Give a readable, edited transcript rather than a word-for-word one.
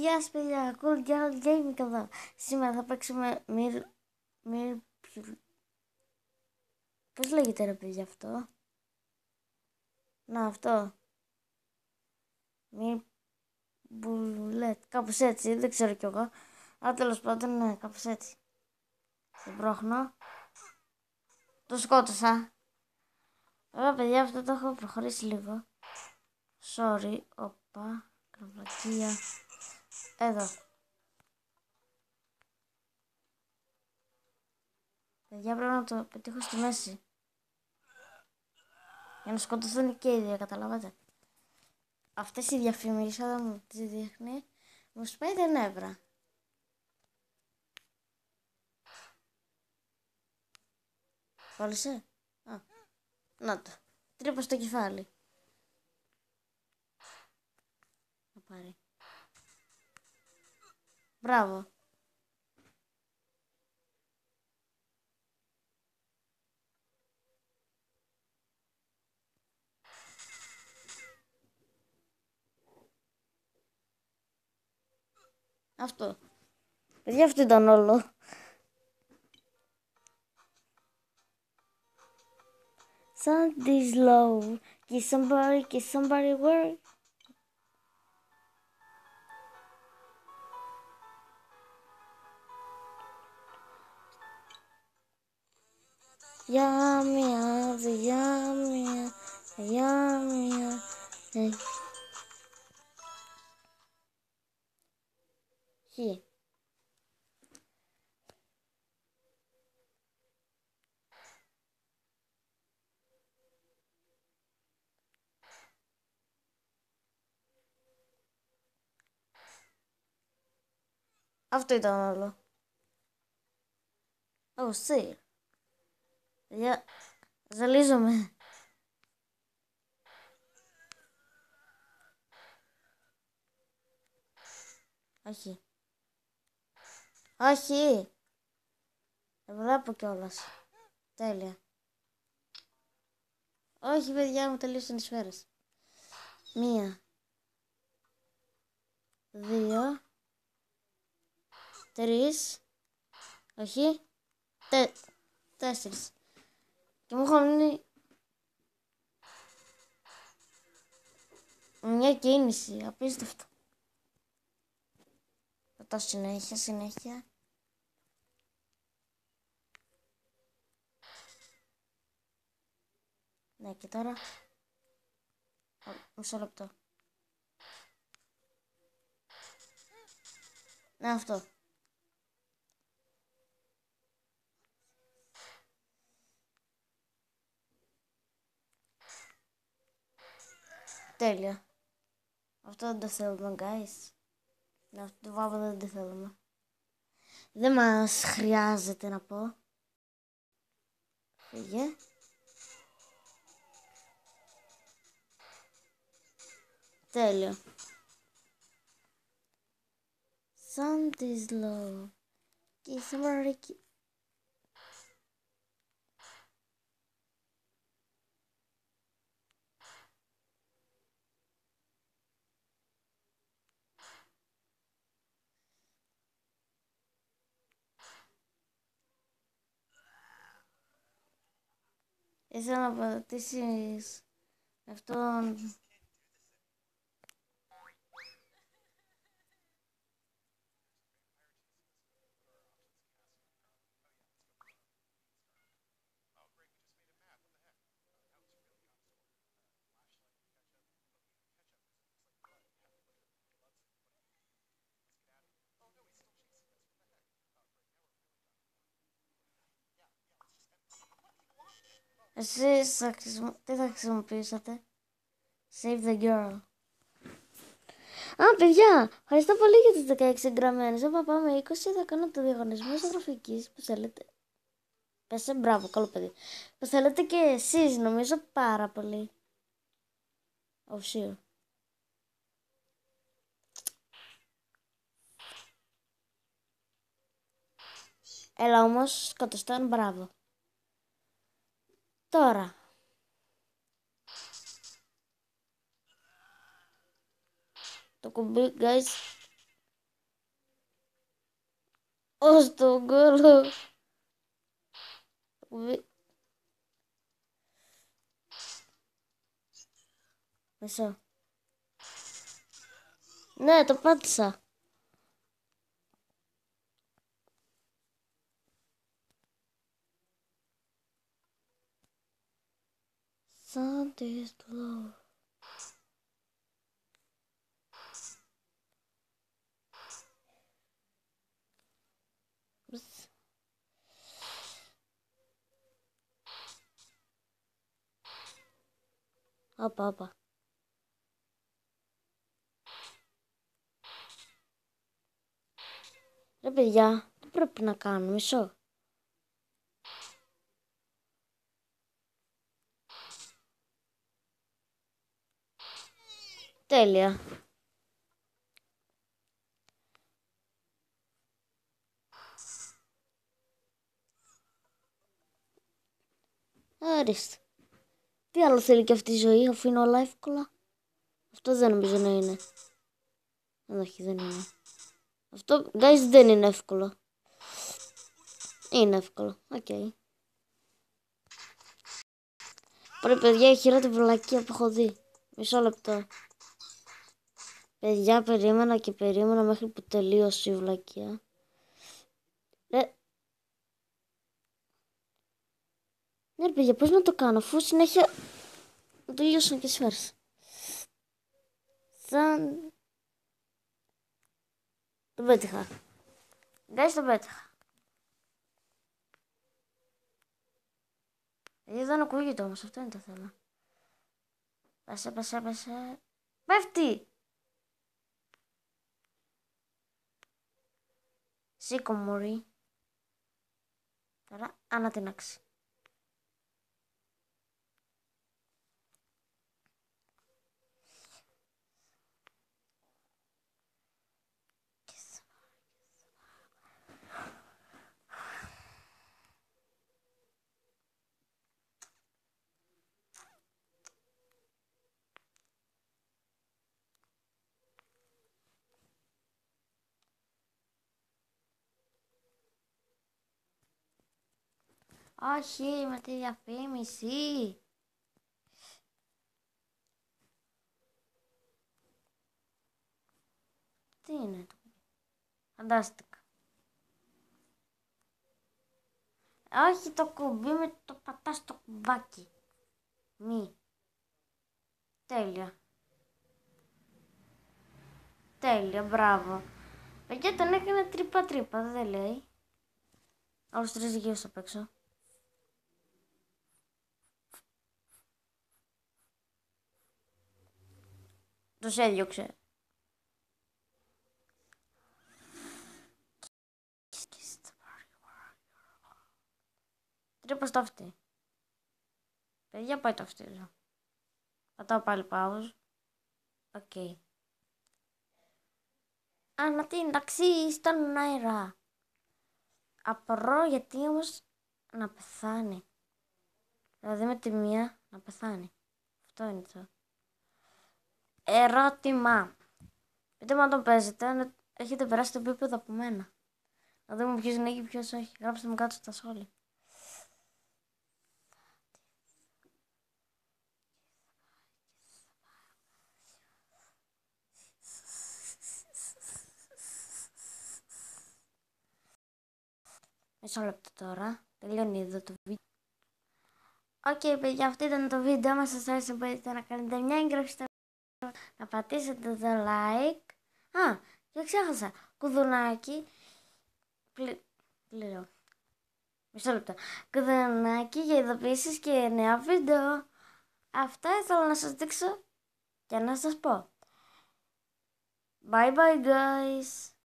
Γεια σας παιδιά, Cool Girl Gaming εδώ. Σήμερα θα παίξουμε Πώς λέγεται ρε παιδιά αυτό? Να αυτό. Μπουλέτ. Κάπως έτσι, δεν ξέρω κι εγώ. Αλλά τέλος πάντων, ναι, κάπως έτσι. Δεν πρόχνω. Το σκότωσα. Βέβαια παιδιά, αυτό το έχω προχωρήσει λίγο. Sorry, όπα, κραυλακία. Εδώ. Παιδιά, πρέπει να το πετύχω στη μέση. Για να σκοτωθούν και οι δύο, καταλαβαίνετε. Αυτές οι διαφημίσεις όταν μου τις δείχνει, μου σπάει τα νεύρα. Κόλλησε. Α, να το. Τρύπα στο κεφάλι. Να πάρει. Μπράβο. Αυτό. Παιδιά, αυτό ήταν όλο. Somebody's low. Kiss somebody work. Yummy, the yummy, yummy. Here. Αυτό ήταν όλο. Oh, see. Παιδιά, ζαλίζομαι. Όχι. Όχι. Δεν βλέπω κιόλας. Τέλεια. Όχι παιδιά, μου τελείωσαν οι σφαίρες. 1, 2, 3. Όχι. 4. Και μου έχουν μείνει μια κίνηση. Απίστευτο. Πατάω συνέχεια. Ναι, και τώρα. Μισό λεπτό. Ναι, αυτό. Τέλεια. Αυτό δεν το θέλουμε, guys. Ναι, αυτό το βάβο δεν το θέλουμε. Δεν μας χρειάζεται να πω. Φύγε. Τέλειο. Somebody's low. Kiss somebody. Εσύ να πατήσεις αυτόν. Εσείς τι θα χρησιμοποιήσατε? Save the girl. Α, παιδιά, ευχαριστώ πολύ για τις 16 εγγραμμένες. Όπα πάμε 20, θα κάνω το διαγωνισμό ζωγραφικής που θέλετε. Πέσε, μπράβο, καλό παιδί. Που θέλετε και εσείς, νομίζω πάρα πολύ. Oh, sure. Έλα όμως, σκοτωστόν, μπράβο. Τώρα. Το κουμπί, guys. Ως τον κόλλο. Μισό. Ναι, το πάτησα. Sun is low. Όπα. Ρε παιδιά, τι πρέπει να κάνω, μισό. Τέλεια. Άριστα. Τι άλλο θέλει και αυτή η ζωή, αφού είναι όλα εύκολα. Αυτό δεν νομίζω να είναι. Όχι, δεν είναι. Αυτό, guys, δεν είναι εύκολο. Είναι εύκολο, οκ. Ωραία, παιδιά, η χειρότερη βλακεία που έχω δει. Μισό λεπτό. Παιδιά, περίμενα μέχρι που τελείωσε η βλακεία. Ναι, παιδιά, πώς να το κάνω, αφού συνέχεια το τελειώσαν και σφαίρες. Το πέτυχα. Guys, το πέτυχα. Δεν ακούγεται όμως, αυτό είναι το θέμα. Πέσε. Πέφτει! Σήκω, μωρή. Τώρα, ανατινάξει. Όχι, με τη διαφήμιση. Τι είναι το? Φαντάστηκα. Όχι το κουμπί, με το πατάς το κουμπάκι. Μη. Τέλεια. Τέλεια, μπράβο. Παιδιά, τον έκανε τρύπα, δεν λέει. Άλλους 3 γύρους απ' έξω. Τους έδιωξε. Τρύπα στο αυτή. Παιδιά, πάει το αυτή. Πατάω πάλι pause. Οκ. Ανατείναξη στον αέρα. Απορώ γιατί όμως να πεθάνει. Δηλαδή με τη μία να πεθάνει. Αυτό είναι το ερώτημα. Πείτε μου αν τον παίζετε, έχετε περάσει το επίπεδο από μένα. Να δούμε ποιος νίκη, ποιος όχι. Γράψτε μου κάτω στα σχόλια. Μισό λεπτό τώρα. Τελειώνει εδώ το βίντεο. Οκ, παιδιά, αυτό ήταν το βίντεο μας. Σας άρεσε, μπορείτε να κάνετε μια εγγραφή στο κανάλι, να πατήσετε το like. Α, και ξέχασα. Κουδουνάκι. Πληρώ. Μισό λεπτό. Κουδουνάκι για ειδοποιήσεις και νέα βίντεο. Αυτά ήθελα να σας δείξω και να σας πω. Bye bye guys.